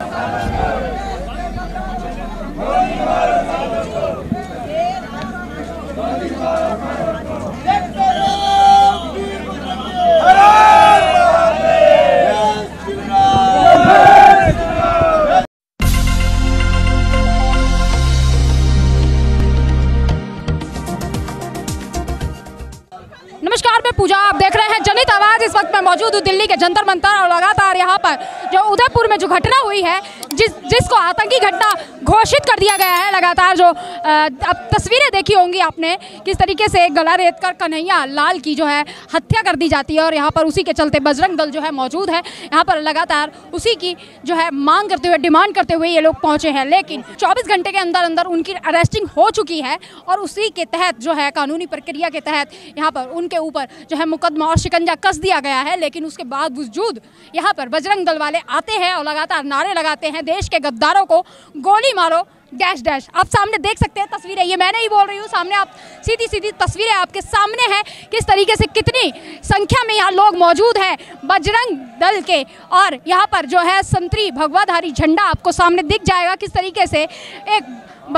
नमस्कार, मैं पूजा, आप देख रहे हैं जनहित आवाज़। इस वक्त मैं मौजूद हूँ दिल्ली के जंतर मंतर और लगातार यहाँ पर जो उदयपुर में जो घटना हुई है, जिसको आतंकी घटना घोषित कर दिया गया है, लगातार जो अब तस्वीरें देखी होंगी आपने, किस तरीके से गला रेत कर कन्हैया लाल की जो है हत्या कर दी जाती है और यहाँ पर उसी के चलते बजरंग दल जो है मौजूद है यहाँ पर, लगातार उसी की जो है मांग करते हुए, डिमांड करते हुए ये लोग पहुँचे हैं। लेकिन 24 घंटे के अंदर अंदर उनकी अरेस्टिंग हो चुकी है और उसी के तहत जो है कानूनी प्रक्रिया के तहत यहाँ पर उनके ऊपर जो है मुकदमा और शिकंजा कस दिया गया है। लेकिन उसके बावजूद यहाँ पर बजरंग दल वाले आते हैं और लगातार नारे लगाते हैं, देश के गद्दारों को गोली मारो डैश डैश। आप सामने देख सकते हैं तस्वीरें, ये मैं नहीं बोल रही हूँ, सामने आप सीधी सीधी तस्वीरें आपके सामने हैं, किस तरीके से कितनी संख्या में यहाँ लोग मौजूद हैं बजरंग दल के। और यहाँ पर जो है संतरी भगवाधारी झंडा आपको सामने दिख जाएगा, किस तरीके से एक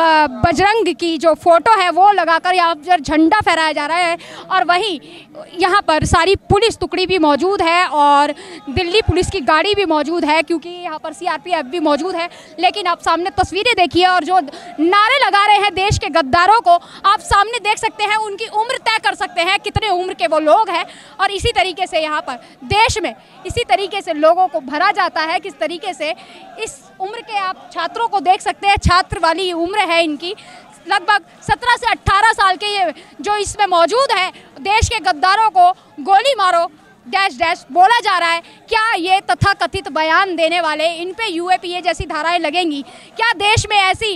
बजरंग की जो फोटो है वो लगाकर यहाँ पर झंडा फहराया जा रहा है। और वहीं यहाँ पर सारी पुलिस टुकड़ी भी मौजूद है और दिल्ली पुलिस की गाड़ी भी मौजूद है, क्योंकि यहाँ पर सीआरपीएफ भी मौजूद है। लेकिन आप सामने तस्वीरें देखिए और जो नारे लगा रहे हैं देश के गद्दारों को आप सामने देख सकते हैं, उनकी उम्र तय कर सकते हैं कितने उम्र के वो लोग हैं। और इसी तरीके से यहाँ पर देश में इसी तरीके से लोगों को भरा जाता है, किस तरीके से इस उम्र के आप छात्रों को देख सकते हैं, छात्र वाली उम्र है इनकी, लगभग 17 से 18 साल के ये जो इसमें मौजूद है। देश के गद्दारों को गोली मारो डैश डैश बोला जा रहा है। क्या ये तथाकथित बयान देने वाले इन पे यूएपीए जैसी धाराएं लगेंगी? क्या देश में ऐसी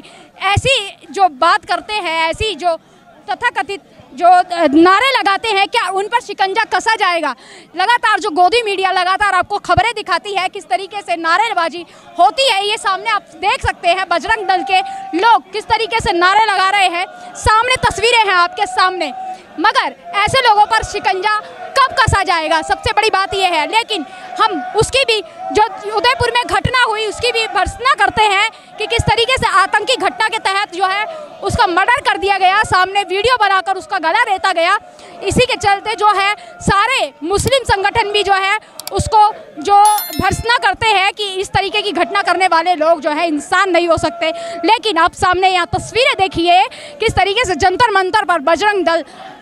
जो बात करते हैं, ऐसी जो तथाकथित जो नारे लगाते हैं, क्या उन पर शिकंजा कसा जाएगा? लगातार जो गोदी मीडिया लगातार आपको खबरें दिखाती है, किस तरीके से नारेबाजी होती है, ये सामने आप देख सकते हैं। बजरंग दल के लोग किस तरीके से नारे लगा रहे हैं, सामने तस्वीरें हैं आपके सामने। मगर ऐसे लोगों पर शिकंजा कब कसा जाएगा, सबसे बड़ी बात यह है। लेकिन हम उसकी भी जो उदयपुर में घटना हुई उसकी भी भर्त्सना करते हैं कि किस तरीके से आतंकी घटना के तहत जो है उसका मर्डर कर दिया गया, सामने वीडियो बनाकर उसका गला रेता गया। इसी के चलते जो है सारे मुस्लिम संगठन भी जो है उसको जो भर्त्सना करते हैं कि इस तरीके की घटना करने वाले लोग जो है इंसान नहीं हो सकते। लेकिन आप सामने यहाँ तस्वीरें देखिए, किस तरीके से जंतर मंतर पर बजरंग दल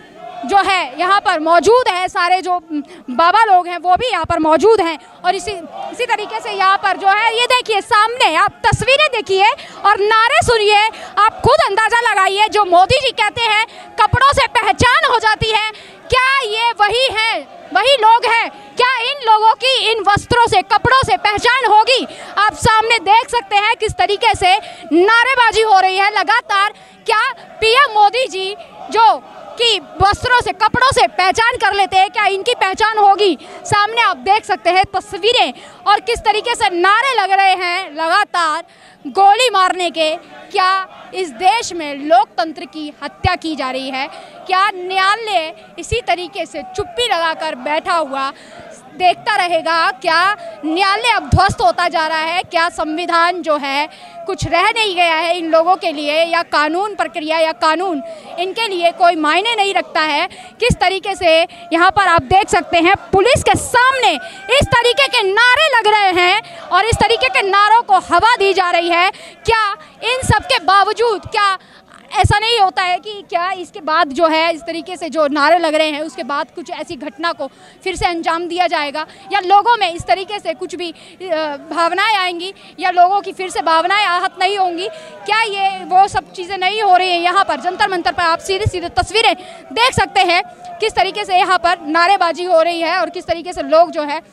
जो है यहाँ पर मौजूद है, सारे जो बाबा लोग हैं वो भी यहाँ पर मौजूद हैं। और इसी तरीके से यहाँ पर जो है ये देखिए सामने आप तस्वीरें देखिए और नारे सुनिए, आप खुद अंदाज़ा लगाइए। जो मोदी जी कहते हैं कपड़ों से पहचान हो जाती है, क्या ये वही है, वही लोग हैं? क्या इन लोगों की इन वस्त्रों से, कपड़ों से पहचान होगी? आप सामने देख सकते हैं किस तरीके से नारेबाजी हो रही है लगातार। क्या पीएम मोदी जी जो कि वस्त्रों से, कपड़ों से पहचान कर लेते हैं, क्या इनकी पहचान होगी? सामने आप देख सकते हैं तस्वीरें और किस तरीके से नारे लग रहे हैं लगातार गोली मारने के। क्या इस देश में लोकतंत्र की हत्या की जा रही है? क्या न्यायालय इसी तरीके से चुप्पी लगाकर बैठा हुआ देखता रहेगा? क्या न्यायालय अब ध्वस्त होता जा रहा है? क्या संविधान जो है कुछ रह नहीं गया है इन लोगों के लिए, या कानून प्रक्रिया या कानून इनके लिए कोई मायने नहीं रखता है? किस तरीके से यहाँ पर आप देख सकते हैं पुलिस के सामने इस तरीके के नारे लग रहे हैं और इस तरीके के नारों को हवा दी जा रही है। क्या इन सब के बावजूद क्या ऐसा नहीं होता है कि क्या इसके बाद जो है इस तरीके से जो नारे लग रहे हैं उसके बाद कुछ ऐसी घटना को फिर से अंजाम दिया जाएगा, या लोगों में इस तरीके से कुछ भी भावनाएं आएंगी, या लोगों की फिर से भावनाएं आहत नहीं होंगी? क्या ये वो सब चीज़ें नहीं हो रही हैं? यहाँ पर जंतर मंतर पर आप सीधे सीधे तस्वीरें देख सकते हैं किस तरीके से यहाँ पर नारेबाजी हो रही है और किस तरीके से लोग जो है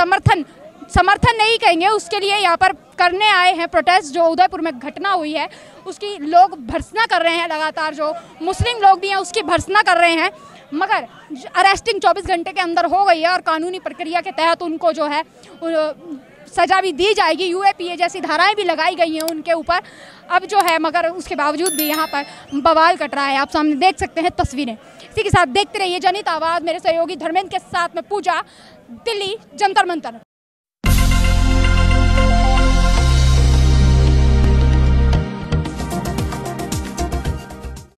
समर्थन नहीं कहेंगे, उसके लिए यहाँ पर करने आए हैं प्रोटेस्ट। जो उदयपुर में घटना हुई है उसकी लोग भर्त्सना कर रहे हैं, लगातार जो मुस्लिम लोग भी हैं उसकी भर्त्सना कर रहे हैं। मगर अरेस्टिंग 24 घंटे के अंदर हो गई है और कानूनी प्रक्रिया के तहत उनको जो है सज़ा भी दी जाएगी, यूएपीए जैसी धाराएं भी लगाई गई हैं उनके ऊपर अब जो है। मगर उसके बावजूद भी यहाँ पर बवाल कट रहा है, आप सामने देख सकते हैं तस्वीरें। इसी के साथ देखते रहिए जनहित आवाज़, मेरे सहयोगी धर्मेंद्र के साथ में पूजा, दिल्ली जंतर मंतर।